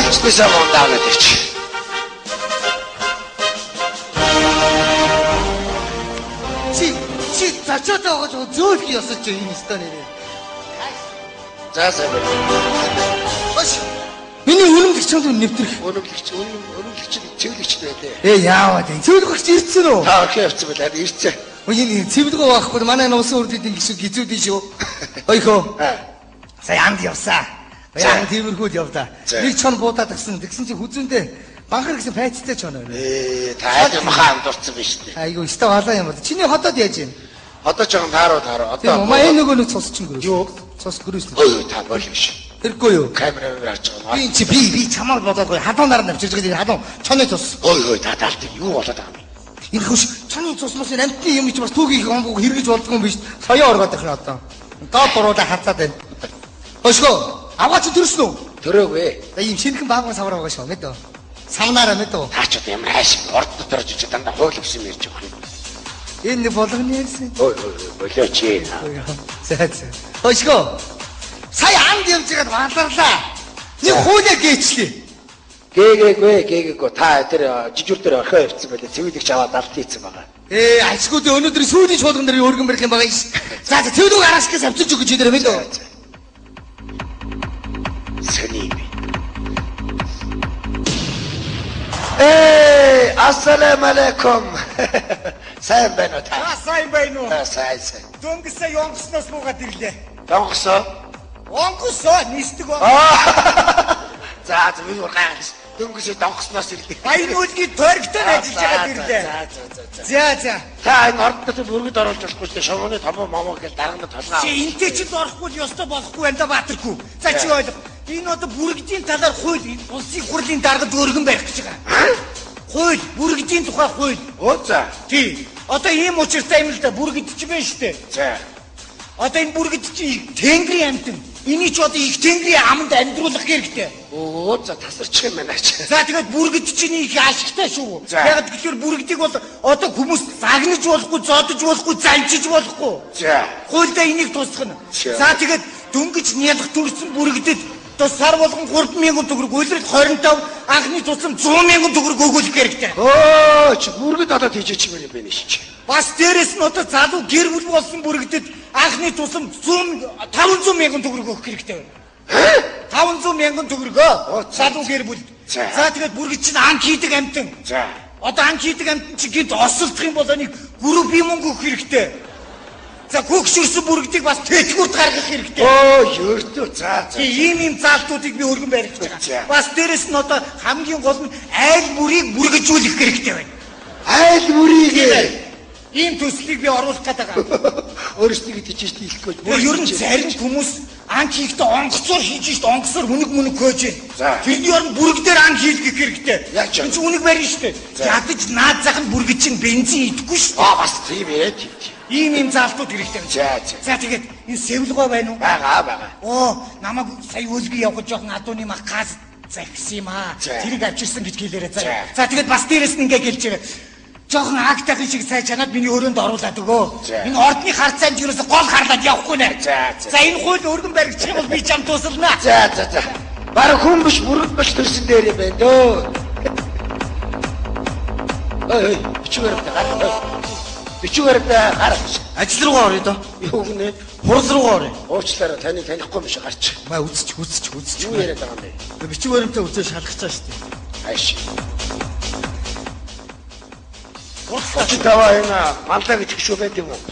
Специально он давно течь. Зачаатай байгаа ч зөөлх ёсож юм өстой нэрээ. За сайн байна. Баш. Миний үнэмлэгч чамд нэвтрэх. Үнэмлэгч цэвэрлэгч байлээ. Яаваад энэ цэвэрлэгч ирсэн үү? Та орхи явцсан байлаа. Ирсэн. Энэ цэвэрлэгөө байхгүй манай нуусан үрдэд ингэсэн гизүүдийн шүү. Ойхоо. Сая амд явсаа. Яа тиймэрхүүд явлаа. Нэг чон буудаад гисэн чи хүзүүндээ банхар гэсэн пайцтай ч оноо. Та махаа амдурсан биш үү? Айгу өстой халаа юм бол. Чиний хотод яаж юм? Одоо жоохон тааруу. Одоо маа нөгөө нэг цус чинь гөрөөс. Юу? Цус гөрөөс. Ой та бол биш. Тэргүй юу? Камераар харж байгаа. Би чамаар бодоогүй хадуунаар навчирж байгаа хадуун чоны цус. Ой та даалт юу болоод байгаа юм? Энэ хөш чоны цус мос амтны юм чи бас түүхийг хомбог хэрэгж болдгоо юм биш. Соёо оргоод их одоо. Доод буруудаа хацаад байна. Өшгөө аваач төрсөн үү? Төрөөгүй. За ийм шинхэн баагүй савар байгаа шүү мэдөө. Савнаараа мэдөө. Таач одоо ямар хайш орд дотор жиж дандаа хоол өгсөн мэрж байгаа юм. Энэ болгоны ярьсан. Ой болооч ээ. За. Өшгөө. Сая амд явжгаад бааларлаа. Нэг хуулиа гээчлээ. Гээгээгүй. Та тэр жижүүр дээр орхио явцсан байлаа. Цэвэрлэгч аваад алт хийцэн байгаа. Альчгууд өнөөдөр сүүлийн шуулган дээр өргөн барих юм байгаа юм. За цэвлэг араашгаас авчирч өгч идэрэ мэдөө. Сэний. Ассаламу алейкум. Сайн байна уу та? Сайн байна уу? Сайн. Дөнгөсөө ёнгосноос нуугаад ирлээ. Донгосоо? Онгосоо нисдэг ба. За би ургаас дөнгөсөө донгосноос ирлээ. Баян үлгийн торгтор ажиллаж байгаа ирлээ. За. Та энэ орд дотор бүргэд оруулж болохгүй шүү дээ. Шовооны томоо момоо гэж дарагнад толгоо. Чи энтэй ч орохгүй ёстой болохгүй байна да Баатархүү. За чи ойлго. Энэ одоо бүргэдийн талаар хууль улсын хурлын даргад өргөн барих гэж байгаа. Хууль бүргэдийн тухай хууль. За. Тий. Одоо ийм учиртай юм л да бүргэд ч байна шүү дээ. За. Одоо энэ бүргэд чи Тэнгэрийн амтэн. Энийг ч одоо их Тэнгэрийн аманд амьдруулах хэрэгтэй. За тасарчих юм байна ч. За тэгээд бүргэд чинь их ашигтай шүү. Яг тэгэхээр бүргэдийг бол одоо хүмүүс загнаж болохгүй, зодож болохгүй, занчиж болохгүй. За. Хуульдаа энийг тусгана. За тэгээд дөнгөж нялх төрсэн бүргэдэд одоо сар болгон 3,000 төгрөг, үлрэл 25, анхны тусам 100,000 төгрөг өгүүлэх хэрэгтэй. Чи бүргэд одоо тийжээч юм байна шүү. Бас дээрэс нь одоо залуу гэр бүл болсон бүргэдэд анхны тусам 500,000 төгрөг өгөх хэрэгтэй байна. 500,000 төгрөгөө залуу гэр бүл. За тэгээд бүргэд чинь анх хийдэг амтан. За. Одоо анх хийдэг амтан чи гинт осолдох юм бол нэг групп юм өгөх хэрэгтэй. За хөгшөрсөн бүргэдийг бас тэтгэврт гаргах хэрэгтэй. Ердөө. За. Ийм заалтуудыг би өргөн барих гэж байгаа. Бас дээрэс нь одоо хамгийн гол нь айл бүрийг бүргэжүүлэх хэрэгтэй байна. Айл бүрийг ийм төслийг би оруулах гэдэг байгаа. Өөрсдөө тийч хийхгүй. Ер нь зарим хүмүүс анх хийхдээ онгоцоор хийж шít онгоцоор үнэг хөөж байна. Тэрний оронд бүргдээр анх хийлгэх хэрэгтэй. Энэ чинь үнэг барина шүү дээ. Ядаж наад зах нь бүргэд чинь бензин идэхгүй шүү дээ. Бас тийм ээ. Ийм заалтууд хэрэгтэй. За тэгээд энэ сэвлгоо байна уу? Бага. Намайг сая өлгий явах жоохон адууны мах газ захисан юм аа. Тэрийг авчирсан гэж хэлээрэй. За тэгээд бас дээрэс нь ингээ гэлж байгаа. Жоохон агтахын шиг сай чанаад миний өрөөнд оруулаад өгөө. Энэ ордны харцаанд юусоо гол харлаад явахгүй нэ. За энэ хууль өргөн баригдчих юм бол би чам тусална. За. Бараг хүн биш бүргэд биш төрсөн дээр юм байна дөө. Бичүүгээр гарч. Ажил руугаа орё доо. Юу гэнэ? Хурал руугаа орё. Уучлаарай таныг танихгүй биш гарч. Маа үзчих. Юу яриад байгаа юм бэ? Бичүүгээрээ үзээ шалгачаа штэ. Хайш. Чи даваа энэ мандаа гэж шүү байт юм уу?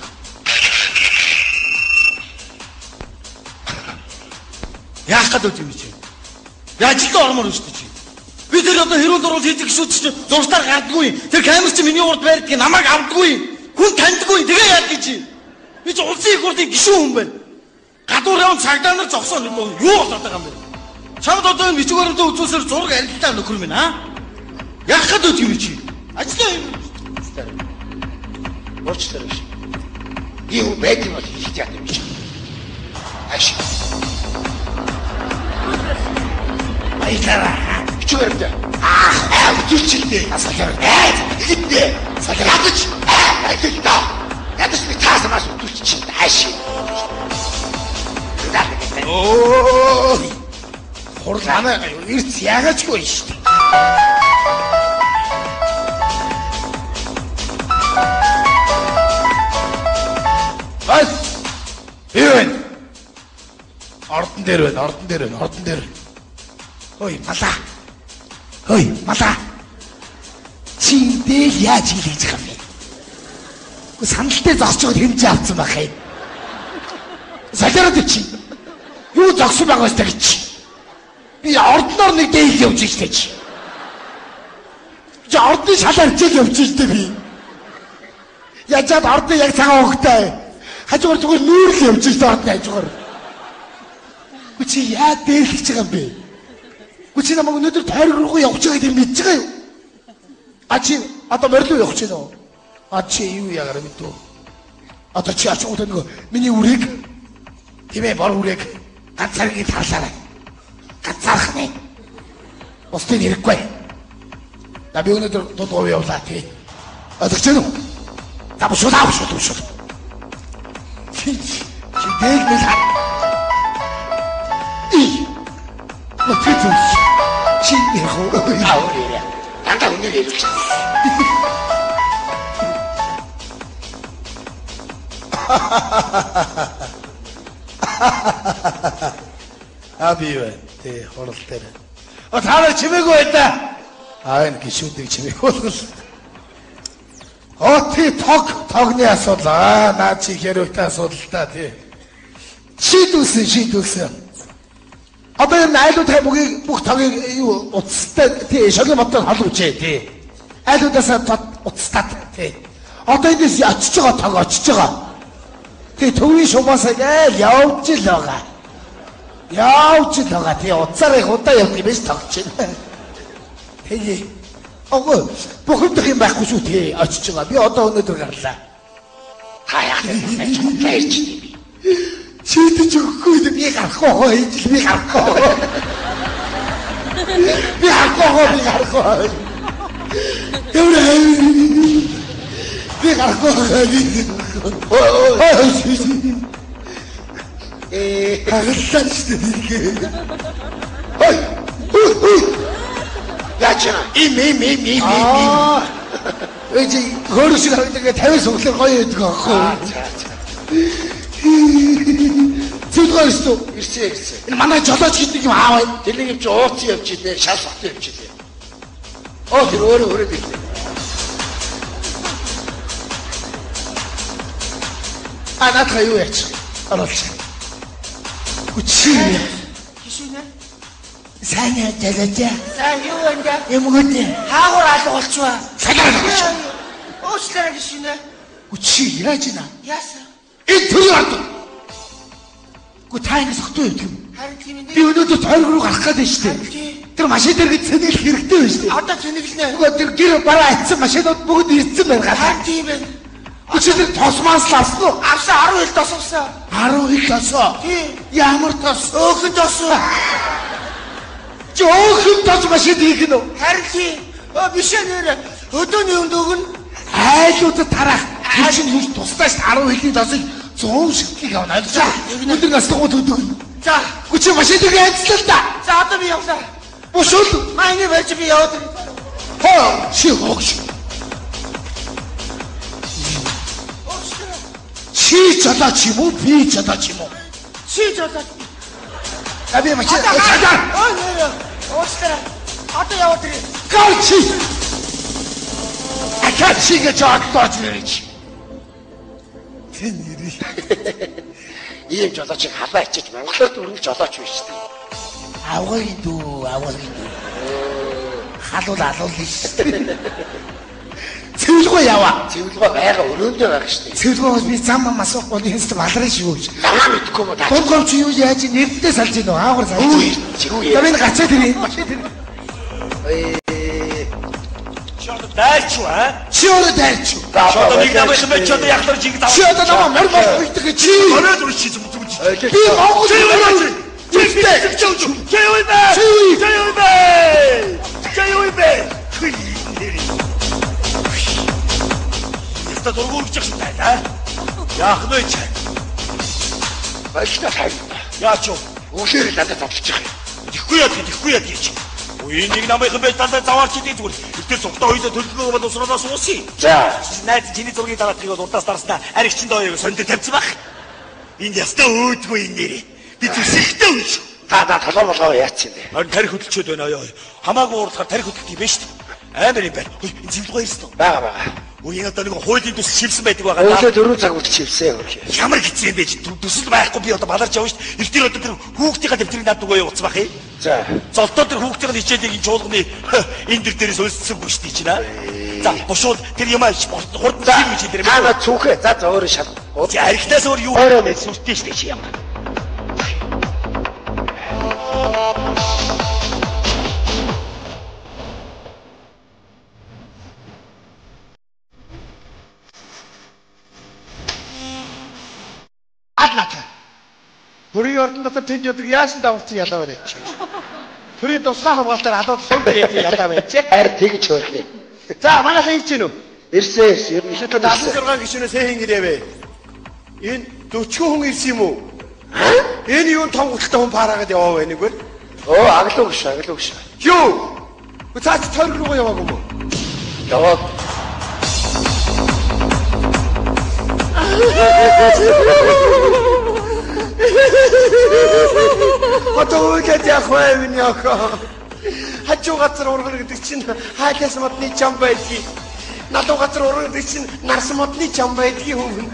Яах гэдэг юм чи? Яажилтаа ормоор шүү дээ чи. Би тэр одоо хэрүүнд орол хийдэг шүү чи зурстаар гардаггүй. Тэр камер чи миний урд байрдаг намайг авдаггүй. Хүн таньдаггүй. Тэгээ яах гэж чи? Би ч улсын их хурлын гишүүн хүн байна. Гадуур явсан цагдаа нар зогсоо юу болоод байгаа юм бэ? Чамд одоо энэ бичгээрээ үзүүлсээр зураг арилтаа нөхөр минь аа? Яах гэдэг юм чи? Ажлаа юм. Уучлаарай. Юу байд юм бол хийх яах юм чи? Аш. Баялаа. Чүрдэ. Үчилчилдэ. Асалаа. Хитдэ. Салаадч. Ядаж би таасамаас үчилчих. Аш. Хурл Манай эрт ягаачгүй шүү дээ. Ай! Юу? Ордон дээр байна. Ой, малаа. Чи дээр яаж хийж байгаа юм бэ? Гэхдээ саналтай зогсож байгаад хэмжээ авсан байх юм. Салиараад чи. Юу зогсон байгаас гэж. Би ордноор нэг дээл явж штэ чи. Чи ордны шалаар чиг явж штэ би. Яжаад ордны яг цагаан хогтой. Хажуугаар зүгээр нүүрл явж штэ ордны хажуугаар. Чи яа дээлж байгаа юм бэ? Чи намайг өнөөдөр тойрог руу явж байгааг тийм мэдж байгаа юу? Чи одоо морил явах гэж байна уу? Чи юу яагаар мэдв? Одоо чи ачууд нэг миний үрийг тиймээ бор үрийг ганцааргийн тарлаарай. Ганцаарх нэ. Устын хэрэггүй. Да би өнөөдөр дуу явуулаа тий. Одоо ч юм уу? Тавшууд. Чи дээл мэл хаа. Мөчөж. Чи яах вэ? Дандаа үнээр хэлж байна. Абивэ тэ хорол дээр. Таараа чимээгүй байда. Энэ гişүүдийг чимээгүй. Тий тогны асуудал. Наа чи хэрвээ асуудал та тий. Шийдүүлсэн. Одоо энэ айлуудтай бүх тогийг юу уцтай тий шогийн мотор холвчээ тий. Айлуудаас уцтаад тий. Одоо эндээс очиж байгаа. Тий төвийн шугасаа гээл явж л байгаа. Тий уцаар их удаа явдаг юм биш тогч байна. Тий. Бухимдах юм байхгүй шүү тий очиж байгаа. Би одоо өнөөдөр гарлаа. Та яах вэ? Ярьж би. Чийдэж өгөхгүй би гарахгүй. Би гарахгүй. Хагаллаа шүү дээ. Яачаа им. Эцэг хөрөш гэдэг 50 суглах гоё байдаг аахгүй. Зүгээрс туу ирсэн. Энэ манай жолооч гэдэг юм аавай. Тэрнийг юм чи ууцсан явж илээ, шал сохтой явж илээ. Тэр өөрөө бирлээ. Наадах юу яач? Оролч. Үчи. Кишинэ. Сайн яалаа. Сайн юу вэ? Юмгоодэ. Хаагур алгуулчваа. Салаар гэж. Уучлаарай кишинэ. Үчи яаж ийна? Яасан? Энэ төрийн ард. Та ингэ сохтой явдаг юм. Харин тийм ээ. Би өнөөдөр тойрог руу гарах гэдэг шүү дээ. Тэр машин дээр гэж цэнэглэх хэрэгтэй байна шүү дээ. Одоо цэнэглэнэ. Тэр гэр бараа атсан машинууд бүгд ирсэн байна. Харин тийм ээ. Өчигдөр тосмаас л авсан уу? Авсан 10 хил тосовсон. 10 хил тосоо. Тийм. Ямар тос? Өөхөн тосоо. Чи өөхөн тос машин хийх нь үү? Харин тийм. Биш нэрэ. Өдөөний өндөөг нь айлуудад тарах. Тэр чинь юу тусдаа ш 10 хилийн тосыг 100 шигтлийг авна. Ойлгож байна. Өдөр наслгууд өдөг. За, чи машин дээр айцлаа та. За, одоо би явлаа. Бушул. Майны барьж би яваад. Чи хогш. Чи жолооч юм уу? Би жолооч юм уу? Чи жолооч. Би машин. Нэр. Уучлаарай. Одоо яваад ирээ. Гаучи. Акачига жаадлаач нэрч. Тэн нэрий. Ийм жолоочийг халаа ичиж Монголоор дөрвөн жолооч биш шүү дээ. Авгаагийн дүү. Халуул шүү дээ. Цэвэлгүй яваа. Цэвэлгүй байгаа өрөөндөө байгаа шүү дээ. Цэвэлгүйс би зам асуухгүй нэст балрын шүү. Намаа мэдхгүй юм да. Дургом чи юу яаж нэрдээ салж ийн үү? Аагур салж. Чи юу яа. Намын гацаа тэр. Дайч уу? Чи өөрөө дайч уу? Одоо нэг намайг юм чи одоо яхлаар жиг даваа. Чи одоо намайг мөр үйдэг чи. Орой зүр чи зүг. Би Монгол юм. Чи юу бэ? Яста дургуурч шиг байна. Яах вэ чи? Баштай хайр. Яач юу? Өшөөр надад тоглож байгаа юм. Тэгэхгүй яа гэж. Үй нэг намайхан байж тандаа заваарч идэв зүгээр. Ихтэй цогтой хоёроо төлөвлөгөө бол усраанаас уусъя. За. Найз чиний зургийг дараахыг бол урдаас дарснаа аригчин дооёо сонд тавьчих байх. Энд ястаа өөдгөө энэ нэрээ. Би зүсэхтэй үе шүү. Та толгой болгоо яач юм бэ? Харин тарих хөдөлчөөд байна ёо. Хамаагүй уурлахаар тарих хөдөлт юм байна шүү дээ. Амар юм байна. Хөөе энэ цэвлэгөө ирсэн үү? Бага. Үеийн одоо нэг хуулийн төсөл шивсэн байдаг байгаа. Өглөө 4 цаг үрд шивсэн хөрхий. Ямар хэцүү юм бэ? Төсөл байхгүй би одоо баларч явна шүү дээ. Их тэр одоо тэр хүүхдийнхаа дэвтрийг над нөгөө явууц бах юм. За. Золдоо тэр хүүхдийн хичээлийг энэ чуулганы энэ дэр дээрээс өлссөнгүй шүү дээ чинь аа. За бушууд тэр юм хурд шив гэж тэр юм. Хаа цүнхээ. За өөрөө шал. Арихтаас өөр юу өөрөө мэд сүртэй шүү дээ чи юм. Бүрийн ордонд дотор тэнд ядаг яасан давалцсан ялаа байна. Төрийн туслах хамгаалтаар халууд сум бийж ялаа байж. Харин тэгж хөөрлөө. За манайхан хийж гинөө. Ирсэн. Ер нь 76 гишүүнээс хэн ирээвэ? Энэ 40 хүн ирсэн юм уу? Энэ юу том гуталтай хүн параагаад яваа вэ нэгвэр? Оо аглуу гиш. Юу? Цаач тойрог руу яваагүй юм уу? Яваад. Одоо үгээд яах вэ миний охоо? Хажуу газар ургана гэдэг чинь хайлаас модны чам байдгийг. Надад газар ургана гэдэг чинь нарс модны чам байдгийг юм.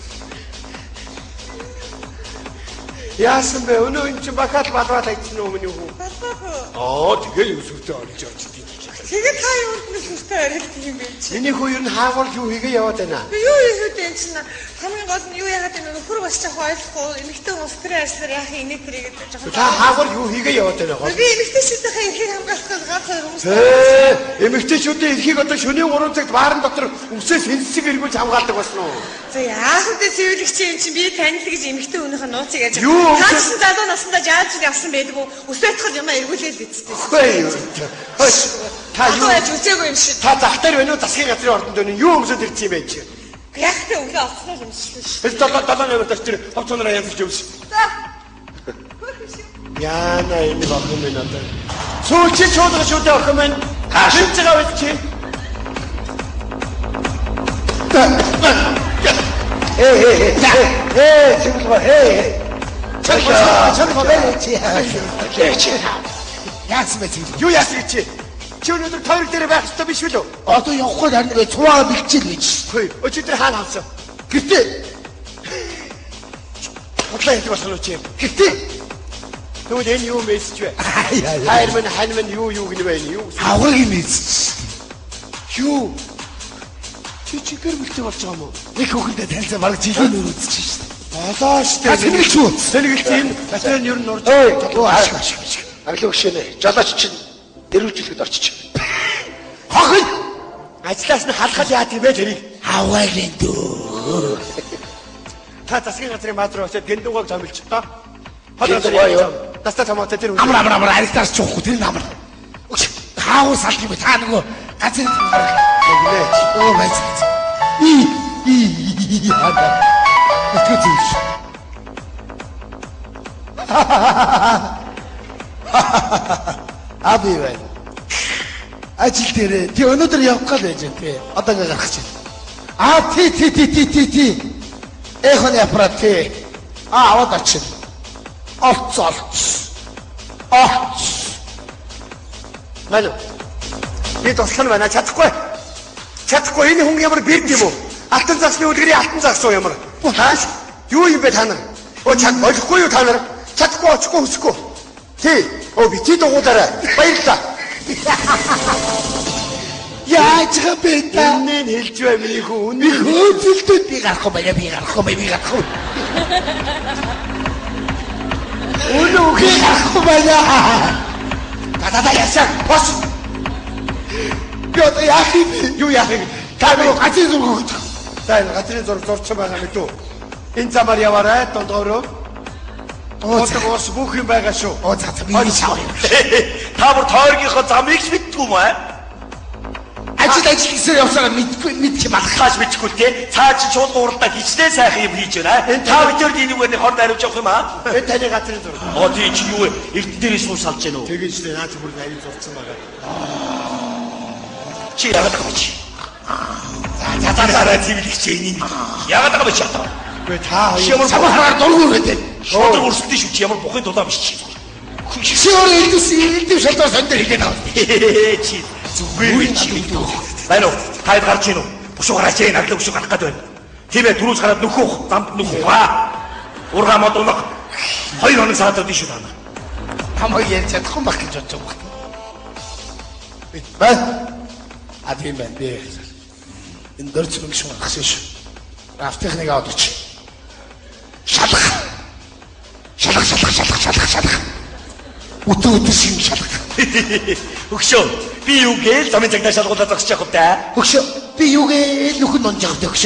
Яасан бэ? Өнөө энэ чинь бахаал балваад айцсан уу миний хүү? Аа тэгээ юу сүртэй орж явж тийм. Тэгээд та юунд нь сүртэй орж тийм бэ чи? Миний хүү ер нь хаагур юу хийгээ яваад байна. Юу хийгээд энэ чинь хамгийн гол нь юу яагаад энэ нөхөр бас ч ойлгохгүй эмэгтэй хүмүүс стресслэр яах энийг тэрийг гэж байгаа. Та хаагур юу хийгээ яваад байна гол? Би эмэгтэйчүүдийн эрхийг хамгаалах ганц хоёр хүмүүс. Эмэгтэйчүүдийн эрхийг одоо шөнийн 3 цагт баарын дотор үсээс хэнсэг эргүүлж хамгаалдаг басна уу? За яах вэ цэвэрлэгч юм чи би танил гэж эмэгтэй өнөөхөө нууцыг яаж таасан залуу насндаа жааж явсан байдаг уу? Ус байтгал юм эргүүлээд бицтэй. Та юу яаж үсээгүй юм шиг. Та зах дээр байна уу? Засгийн газрын ордонд байна. Юу өмсөд ирсэн юм бэ чи? Яахтай өглөө авснаа юм шиг шүү. Долоо нэмэр тэр хавцуунаараа янзлж явж. За. Яна энэ багын минь одоо. Сүүчи чуулган шүү дээ охин минь. Хинч байгаа байт чи. Сэмлээ. Чамлаа. Яасан бэ чи? Юу яасан чи? Чи өнөөдөр тойрог дээр байх ёстой биш үү? Одоо явахгүй харин би цуваа бэлчил гэж. Хөөе. Өчигдөр хаана авсан? Гэртээ. Хотлоо яд болсон уу чи? Гэртээ. Тэгвэл энэ юу мессеж вэ? Хайр мань хань мань юу гэнэ вэ? Юу? Авраг мессеж. Юу? Чи гэр бүлтэй болж байгаа юм уу? Нэг хүүхэндээ танилцаа бараг жилийн нөр үзчихсэн шүү дээ. Болоо шүү дээ. Тэнэглэж үү? Тэнэглэж энэ батарейн ер нь нурж. Ашиг. Аглуу гişэнэ. Жолооч чинь дэрүүлжлэхэд орчих. Хохин! Ажлаас нь халахад яа тийм бэ тэрийг? Хаваарин дөө. Та засгийн газрын баатруу очиад гиндуугаг зомилч тоо. Хоолой юу? Таста томоотой тэр үү? Амар арилтаас чуухгүй тэр амар. Хаус салах юм та нөгөө газрын гинэ. Оо байж. Яа. Тэтгэж. Аби байна. Ажил дээр тий өнөөдөр явах гал байж тий. Одоо ингээ гарах чинь. Тий. Эхон аппарат тий. Аваад очих. Олц. Мань. Би тослон байна чадахгүй. Энэ хүн ямар бэрд юм уу? Алтан засны үлгэрийн алтан засуу ямар? Юу юм бэ та нар? Оо чад болохгүй юу та нар? Чадахгүй очихгүй хүсэхгүй. Тий. Оо би тий дугуулаарай. Баярлалаа. Яаж гэмээр энэ хэлж бай миний хүн. Би хөөцөлтөд би гарахгүй байна. Би гарахгүй. Өнөө гарахгүй байна. Та ясаа. Бос. Би одоо яах юм? Юу яах юм? Та нөгөө газрын зураг өгч. За энэ газрын зураг зурчих байгаа мэт үү? Энэ замаар яваарай дондоороо. Оос бүх юм байгаа шүү. Оо за би шав юм. Та бүр тойргийнхоо замыг мэдгүй юм аа? Ажил хийсээр явсараа мэдчих Малхааш мэдхгүй те. Цаа чи шууд уралдаа хичнээн сайхан юм хийж байна. Та бүдээр энийг үгээр хорд хариуж явах юм аа. Энэ таны газрын зураг. Оо тий чи юу вэ? Эрдэнэ дээр сууж салж гэнэ үү? Тэгээд ч наад бүр нарийн зурцсан байгаа. Чи яагаад байгаа бэ чи? За хараа цэвэрлэгч энийг. Яагаад байгаа бэ чи? Гэ та ямар самхаар дургур гэдэг. Шодрог өрсөлдөж шүү чи ямар бухын дулаан биш чи. Чи өөрөө элдв шалдаар сондор хийгээд байгаа. Чи зүгээр чи. Байна уу? Тайд гарч ийн үү? Бушуу гараач ээ, наглаа бушуу гарах гээд байна. Тиймээ түрүүс гараад нөхөх, замд нөхөх ба. Ургаа модонох 2 хоног саадаад шүү таа. Хамаг ярьж чадахгүй байх гэж бодож байгаа. Бид бай. А тийм байна би. Энэ дөрц мөнгө шүү гаргасан шүү. Автехник аваад оч. Шалах. Өтөө шин шалах. Өгшөө. Би юу гээл замын цагнаа шалгуулаад зогсож явах та. Өгшөө. Би юу гээл нөхөн нонжих өгшөө.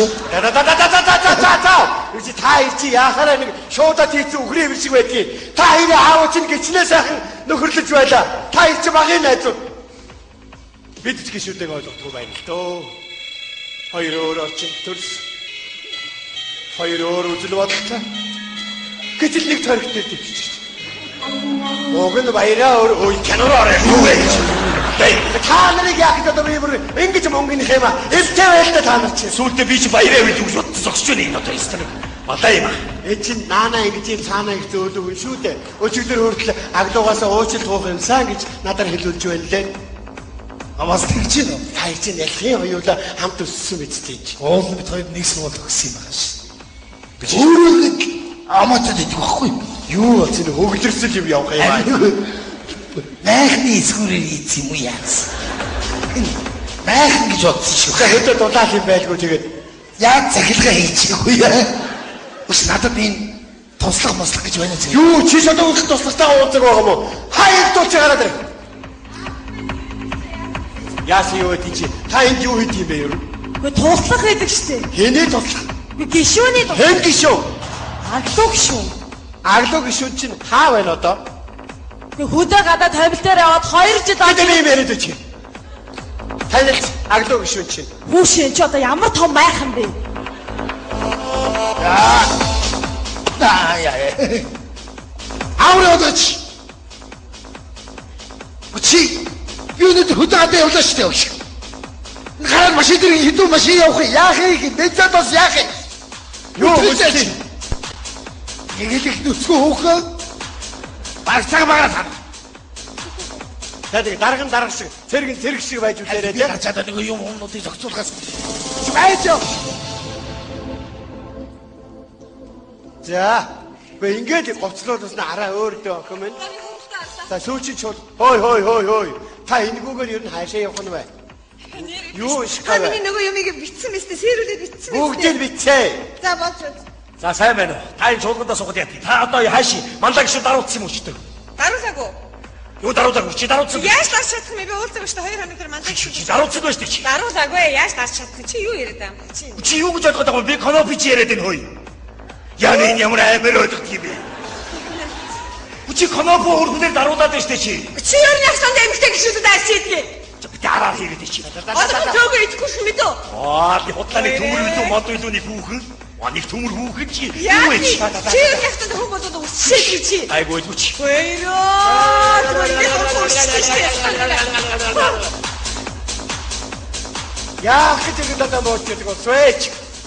Юу чи та ирчи яахаараа нэг шуудаад хийцэн үхрийн юм шиг байдгийг. Та хоёрын аав чинь гिचнээ сайхан нөхөрлөж байла. Та ирчи багын найзууд. Бид ч гişүүдээ ойлгохгүй байна л дөө. Хоёр өөр орчин төрс. Хоёр өөр үзэл бодлоо. Гэтэл нэг тойрогтой дэвчиж. Уг нь баяраа өөр Кинороор юу вэ? та нарыг яах гэдэг юм бэ? Ингэж мөнгөний хэмээ. Элтэй байлаа та нар чинь. Сүүлдээ би чи баяраа гэж үгүй зогсож байна энэ одоо юм. Балаа юм. Энд чинь наана ингэж юм цаанаа их зөөлөв шүү дээ. Өчигдөр хүртэл агдуугаасаа уучлал туух юмсан гэж надад хэлүүлж байна лээ. Амаас тэгж гинөө. Та чинь ялхийн хоёулаа хамт өссөн биз дээ. Уул бид хоёр нэг сургууль өгсөн юм байгаа шүү. Өөрөө нэг аматад идэх байхгүй юу? Юу вэ? Чинь хөвгөлөрсөл юм явах юм аа. Найхны эсгүүрээр ийц юм уу яасан? Найхан гэж бодсон шүү. Хөдөө дулаал юм байлгүй тэгээд яг цахилгаан хийчихгүй яа. Ус надад энэ туслах мослох гэж байна зү. юу чи шатаа их туслагтай уулзаг байгаа юм уу? Хайр дуулж гараад ир. Яасан юу гэдэг чи? Та энд юу хийх юм бэ юу? Гэ туслах гэдэг штеп. Хэнээ туслах? Гишүүний туслах. Хэн гişүү? Аглуу гишүүн. Аглуу гişүүд чинь хаа байна одоо? Гэ хөдөө гадаа тавил дээр яваад 2 жил Тэд юм яриад чи. Танил аглуу гişүүд чинь. Хүүшин ч одоо ямар том майхан бэ? Яа. Авраач. Чи юу нэг хөдөө гадаа явлаа шүү дээ. Гараад машин дээр хэдэн машин явах яах юм? Бензин бас яах юм? Юу гэж Нэг нүцгөө хөөхөө багцаа багаа. Тэдэг дарга шиг цэрэг шиг байж үлээрээ тийм. Цаадаа нэг юм өмнөдийг зохицуулахаас байжоо. За, гэ ингээд гоцлоодос нь араа өөр дөө охин минь. За сүүчин чул. Хой. Та энэгүүгээр ер нь хаашаа явах нь вэ? Юу шикаа вэ? Миний нөгөө юмыг битсэн мэт сэрүүлээд битсэн мэт. Бүгдийг битсээ. За болчиход. За сайн байна уу? Та энэ чуулгандаа суугаад яа. Та одоо хааши мандаа гişүү даруулсан юм уу ч гэдэг. Даруулаагүй. Юу даруулаагүй чи даруулсан. Яаж дарж чадах юм бэ? Уулзаг шүү дээ 2 хоног тэр мандаа Чи даруулсан байж чи. Даруулаагүй. Яаж дарж чадах? Чи юу яриад байгаа юм? Чи юу гэж бодоод байгаа вэ? Би конопи чи яриад энэ хөөе. Яа энэ ямар амар өдөрт юм бэ? Чи конопо өргөнээр даруулаад байна штэ чи. Чи юу нэг санд эмгтэй гişүүдэд арчидгээ. Би дараа хийгээд чи. Одоо төөгөө идэхгүй юм дээ. Би хутлааны төмөр үлүү мод үлүүний хүүхэн. Нэг төмөр хүүхэн чи. Юу вэ? Чи юу нэг санд хүн болоод үсчихээ чи. Айгуу чи. Яах гэж надад мод гэдэг вэ? Свэч.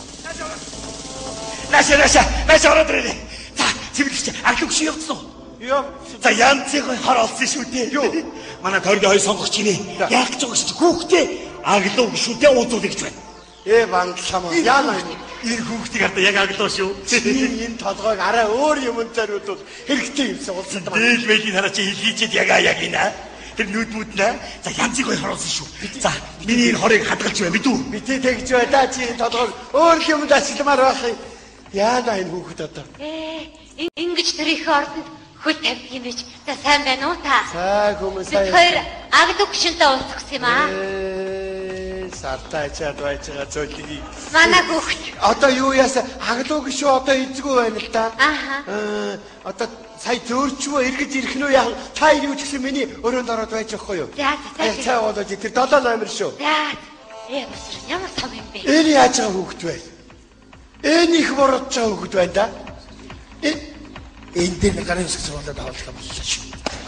Наша ороод ирээ. За, цэвэрлэгч аглууг чи явцсан уу? Юу? За, янзыг хор олсон шүү дээ. Юу? Манай тойргийн хоёр сонгох чинь яах гэж байгаа чи хүүхдээ аглууг шүдээ ууцуулах гэж байна. Бандлаа. Яана энэ хүүхдийг одоо яг аглуу шүү. энэ толгойг арай өөр юмд зориулбал хэрэгтэй юмсан улсад байна. Дээд мэйлийн хараа чи хэлхийчээд яг ийна. Тэр нүдмүүд нэ. За янзыг хоёр хор олсон шүү. За, миний энэ хорыг хадгалж байна бидүү. Битээ тэгж байлаа чи энэ толгойг өөр юмд ашигламаар байх юм. Яана энэ хүүхэд одоо. Ингэж тэр их ордонд хөл тавьдаг юм биш. За сайн байна уу та? За хүмүүс сайн. Тэр аглуу гişүнтэй уулзсан юм аа. Сартайчаад байж байгаа зөвлөгийг. Манай хүүхэд. Одоо юу яасан? Аглуу гişүү одоо эзгүй байна л да. Ааха. Одоо сая зөөрчвөө эргэж ирэх нь яах? Та юу ч гэсэн миний өрөөнд ороод байж байхгүй юу? За. Цаа болоод тэр 7 номер шүү. За. Ямар том юм бэ? Энэ яаж байгаа хүүхэд вэ? Энэ их бородж байгаа хүүхэд байна да. Энэ дээр нэг гарын хэсэг болоод авалгаа боллоо шүү.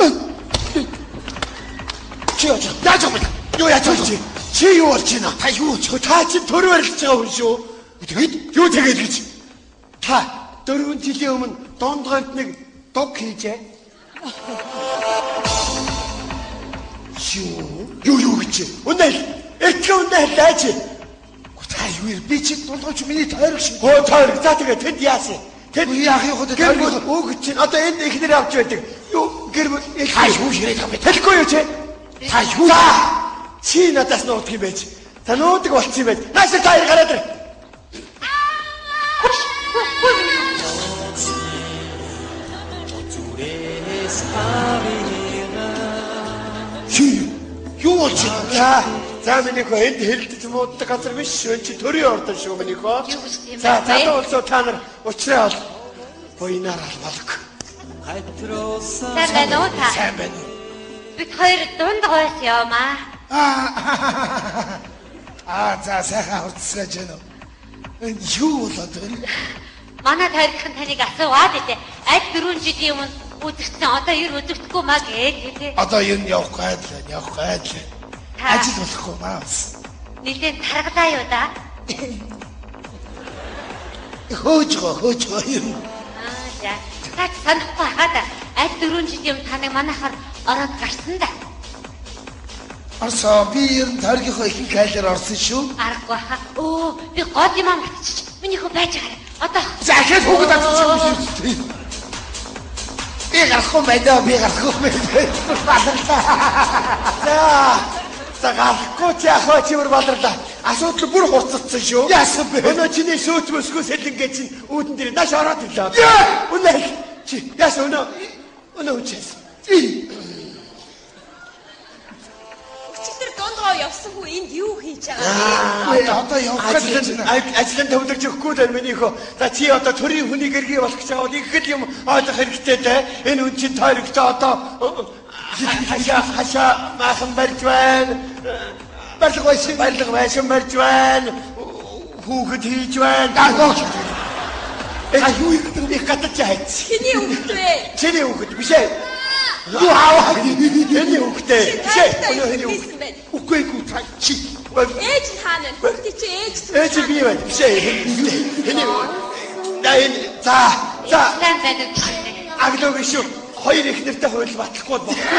Чи яаж байгаа юм? Юу яаж байгаа чи? Чи юу болж байна? Та юу ч та чи төр барилж байгаа хүн шүү. Тэгэд юу тэгээд гэж? Та 4 жилийн өмнө дондгонд нэг дог хийжээ. Юу гэж? Үнэхээр үнэхээр лаач. Та юу би чи дундгойч миний тойрог шиг. Тойрог. За тэгээ тэнд яасан? Тэнд яах юм хөө тойрог өөгч чинь одоо энэ ихнэр авч байдаг. Юу гэр та юу ширээд байгаа бэ? Тэхгүй юу чи? Та юу? Чи надаас нуудаг юм байж. Та нуудаг болчих юм байж. Нааш тойрог гараад ир. Юу болж байна? За миний хөө энд хэлдэж мууддаг газар биш шүү. Чи төрийн ордон шүү миний хөө. За залуусаа та нар уучраа бол буйнаар албалг. Сайн байна уу та? Сайн байна. Бид хоёр дунд гойс явмаа. За сайхан хурцсаж байна уу? Энэ юу болоод байна? Манай тарихын таныг асууад идэв. Аль 4 жилийн өмнө үзэгдсэн одоо ер үзэгдэхгүй маа гээ. Одоо ер нь явах гайдлаа. Ажил болохгүй маас. Нилээн таргалаа юу да? Хөөж юм. За. Та санахгүй хаад аль 4 жилийн өмнө таныг манайхаар ороод гарсан да. Орсоо би ер нь тарихынхоо ихэнх кайлаар орсон шүү. Аргагүй хаа. Би гол юм амтчих. Миний хөө байж байгаа. Одоо захиад хүүхэд атчих юм шүү. Би гарахгүй байна. За гарахгүй чи ахаа чимэр баларлаа. Асуудал бүр хурцсан шүү. Яасан бэ? Өнөө чиний шөөц мөсгөө сэлэнгээ чинь үүдэн дээр нааш ороод ирлээ. Үнэ чи яасан өнөө үчээс. Өчигдөр дондгоо явсан хүн энд юу хийж байгаа вэ? Одоо явах гэж ажлын төвлөрч өгөхгүй л миний хөө. За чи одоо төрийн хүнийг эргээ болох гэж байгаа бол их л юм ойлгох хэрэгтэй те. Энэ хүн чинь тойрогч одоо хашаа махан барьж байна. Барилга байшин барьж байна. Хүүхэд хийж байна. Юу юм бэ? Гадаж хайц. Чиний хүүхэд вэ? Чиний хүүхэд биш ээ. Юу аваа? Эний хүүхдээ. Эний хүүхдээ. Үгүй чи. Ээж хаана вэ? Хүүхдээ чи ээж. Ээж би байна. Биш ээ. Эний. За. сайн байдаг. Аглог шүү. Хоёр их нэртэй хууль батлахгүй болохгүй.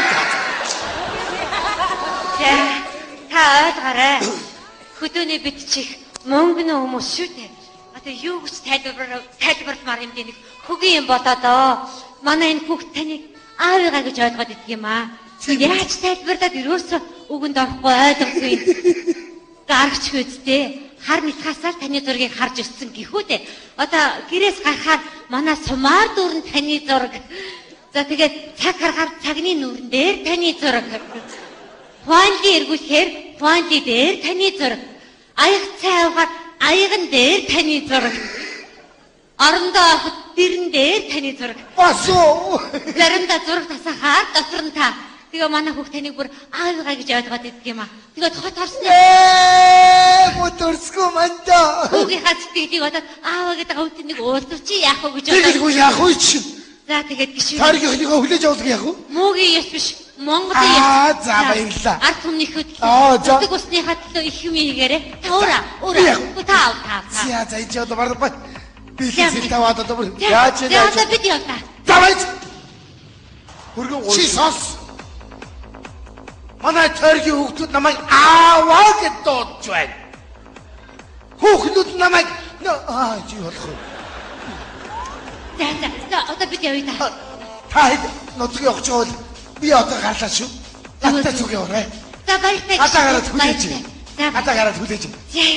Та ойлгоорой. Хөдөөний бид чих мөнгөний хүмүүс шүү дээ. Одоо юу гэж тайлбармаар юм дээ нэг хөгийн юм болоо. Манай энэ хүүхд таныг аавыгаа гэж ойлгоод идэх юм аа. Яаж тайлбарлаад ерөөсөө үгэнд орохгүй ойлгохгүй. Гарч хөөдтэй. Хар нитхасаар таны зургийг харж өссөн гэхүү дээ. Одоо гэрээс гарахаар манай сумаар дүүрэн таны зураг. За тэгээд цаг харахаар цагны нүүрэн дээр таны зураг. Хуанли эргүүлэхээр хуанли дээр таны зураг. Аяг цай авахаар аяган дээр таны зураг. Орондоо авахд дэрэн дээр таны зураг. Басуу. Заримдаа зураг тасахаар дотор нь та. Тэгээ манай хүүхд таныг бүр аавыгаа гэж ойлгоод идэх юм аа. Тэгээд хот орсноо. Моторско манда. Хүүгийн хацтгийг одоо ааваа гэдэг хөвт нэг уулзав чи яах вэ гэж Тэгэлгүй яах вэ чи? За тэгээд гişүү. Тарихынхоо хүлээж авах яах вэ? Муугийн яс биш. Монголын яс. За баярлалаа. Ард түмний хөт. За. Тэг усны хатлаа их юм хийгээрээ. Таа. За энэ одоо бардаа би хэлсэн таваад одоо бүр яаж вэ? За одоо бид явлаа. За байж. Хөргөн чи сонс. Манай тойргийн хүүхдүүд намайг ааваа гэж дуудаж байна. Хүүхдүүд намайг чи болох уу? За одоо бид явъя та. Та нутаг явж байгаа бол би одоо гарлаа шүү. Надтай зүг яваарай. За баяртай. Хатаа гараад хүлээж. За хатаа гараад хүлээж.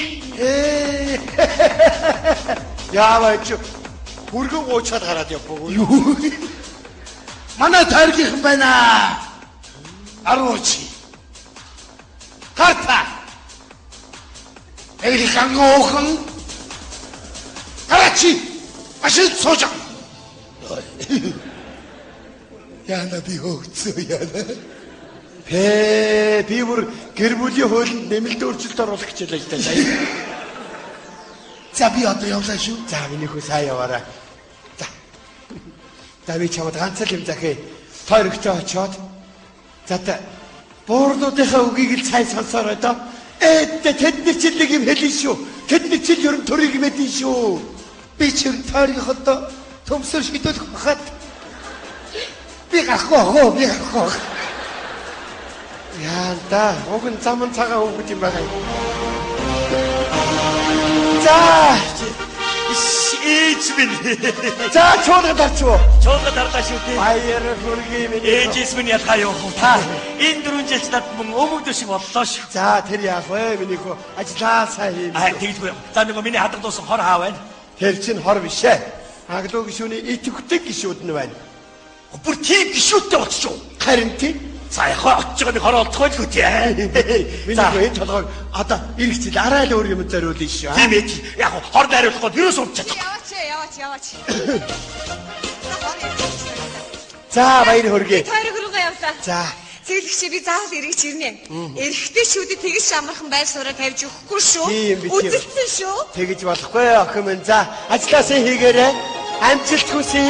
Яаваач хүргэн уучаад гараад явбог. Юу? Манай тойргийнхан байна. 10 Карта. Эйлхан гохон. Карачи. Машин сууж. Яна би хөөцөө яна. Би бүр гэр бүлийн хуулинд нэмэлт өөрчлөлт оруулах гэж байлаа л да. За би одоо явлаа шүү. За миний хүү сайн яваарай. За би чамд ганц л юм захий. Тойрогтой очоод. За буурнуудынхаа үгийг л сайн сонсоорой доо. Тэд нар ч нэг юм хэлнэ шүү. Тэд нар ч ер нь төрийг мэдэн шүү. Би ч юм тойрогтой төмсөр шийдүүлэх хахад. Би гарахгүй. Яа да, уг нь зам цагаан хөвгөт юм байна. За ээж минь. За чуулга дарчуу. Чуулга дарлаа шүү дээ. Баяр хүргэе минь. Ээжээс минь ялгаа явах уу та. Энэ 4 жилд над мөн өвөгдөө шиг боллоо шүү. За тэр яах вэ миний хөө ажиллаа сайн хийм. Тэгдгүй. За нөгөө миний хадаг дуусан хор хаа байна. Тэр чинь хор биш ээ. Аглуу гişүүний итгэвтэй гişүүд нь байна. Бүр тийм гişүүдтэй болчихоо. Харин тийм. За яхаа очиж байгаа хор олдохгүй л үгүй. Миний хөө энэ толгойг одоо ирэх жил арай л өөр юм зориулна шүү. Тийм ээ. Яг хор найруулахгүй вирус унтчих. Яваач. За баяр хүргэе. Тойрог руугаа явлаа. За. Цэглэгчээ би заавал эргэж ирнэ. Эрэгтэй шүүдэд тэгж амархан байр сууриа тавьж өгөхгүй шүү. Үзэлсэн шүү. Тэгэж болохгүй охин минь. За ажилласаа хийгээрэй. Амжилт хүсье.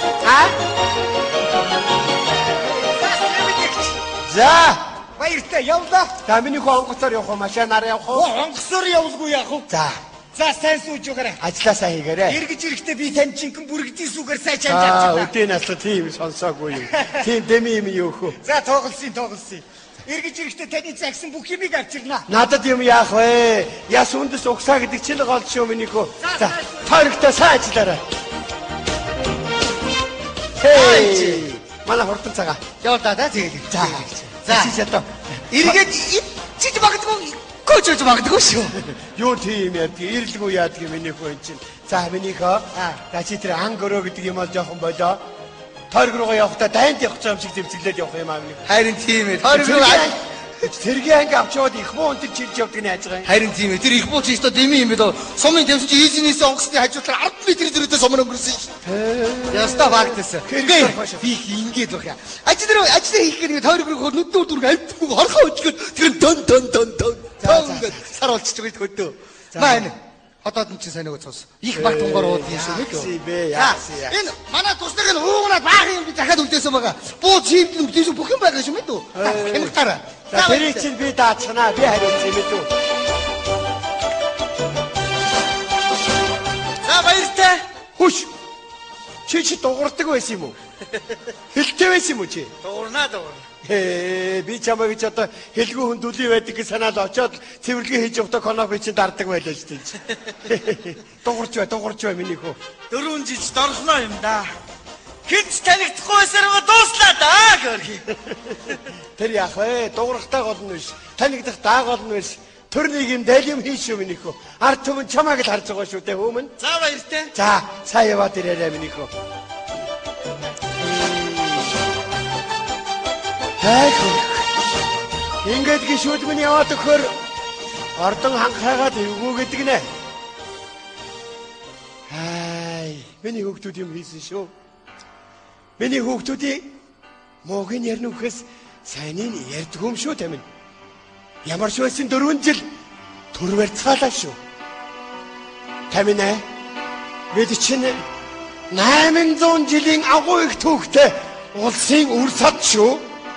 За баяртай явлаа. За миний хөө онгоцоор явах уу, машинаар явах уу? Онгоцоор явуулгүй яах вэ? За сайн сууж өгөөрэй. Ажилласаа хийгээрэй. Эргэж ирэхдээ би тань чинхэн бүргэдийн сүгээр сайн чамд авчихлаа. Өдөө наслах тийм сонсоогүй юм. Тийм дэми юм юу хөө. За тоглосон. Эргэж ирэхдээ таны загсан бүх юмыг авчирнаа. Надад юм яах вэ? Яс үндэс угсаа гэдэг чинь гол шүү миний хөө. За тойрогтой сайн ажиллаарай. Хей. Манай хурдан цагаа. Явуулдаа да тэгээд. За чичээд эргээд ичиж магадгүй коочж магадгүй шүү. Юу тийм яадаг ирэлгүй яадаг миний хөө энэ чинь. За миний хөө. За чи тэр ангөрөө гэдэг юм бол жоохон болоо. Тойрог руугаа явахдаа дайнд явах юм шиг зэмцэглээд явах юм аа миний. Харин тийм ээ. Тойрог руу Тэргийн анги авчаад их муу өнтөр чилж явдаг нь яаж байгаа юм. Харин тийм ээ. Тэр их муу ч ихтэй дэми юм бэ дөө. Сумын дэвсч ийзэнээс онгоцны хажуудлаар 10 м зэрэгтэй сумын өнгөрсөн шүү. Яста багтсан. Би ингэж байх яа. Ажлаа хийх гэдэг тойрог руу нүднүү дүрг амтгүй хорхоо өчгöd тэр тон ингээд сар болчихж байгаа хөдөө. Маань одоод нь чи сайн нөгөө цус. Их баг тунгоор уудсан шүү нэг. Энэ манай тусдаг нь уугнаад баах юм би дахиад үлдээсэн байгаа. Буу чимд үлдээсэн бүх юм байгаа шүү мэд үү. Хэмгтараа. За тэрийг чинь би даачнаа. Би хариуцсан мэд үү. За баяртай. Хүш. Чи дуурдаг байсан юм уу? Хэлтэй байсан юм уу чи? Дуурнаа. Би чамайг ч одоо хэлгүй хүндүлийн байдаг гэж санаад очоод цэвэрлэгээ хийж явахдаа конофи чинь дарддаг байлаа шүү дээ. Дуурч бай миний хөө. 4 жиж дорхноо юм да. Хинч танигдахгүй байсараа дууслаа да гөрхи. Тэр яах вэ? Дуурахтай гол нь биш. Танигдах даа гол нь биш. Тэр нэг юм дайл юм хийш шүү миний хөө. Ард түмэн чамайг л харж байгаа шүү дээ хөөмөн. За баяртай. За сайн яваад ирээрэй миний хөө. Ингээд гişүүд минь яваад өгөхөр ордон ханхаагаад эвгүй гэдэг нэ. Миний хүүхдүүд юм хийсэн шүү. Миний хүүхдүүдийн муугийн ярина үхэс сайныг ярьдаг юм шүү тамин. Ямар ч байсан 4 жил төр барьцгаалаа шүү. Тамин ээ. Бид чинь 800 жилийн агуу их түүхтэй улсын үр сад шүү.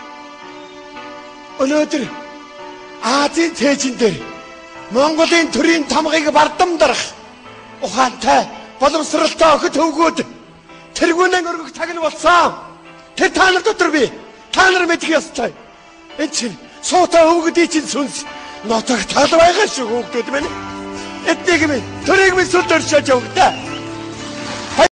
Өнөөдөр Азийн цээжин дээр Монголын төрийн тамгыг бардамдарах ухаантай боловсралтай охид хөвгүүд тэргүүнэн өргөх тагнал болсон. Тэр та нар дотор би та нар мэдэх ёстой. Энэ чинь суутай хөвгүүдийн чинь сүнс нотог тал байгаа шүү хүүхдүүд минь. Эднийг минь төрийг минь сүлд өршөөж явагдаа.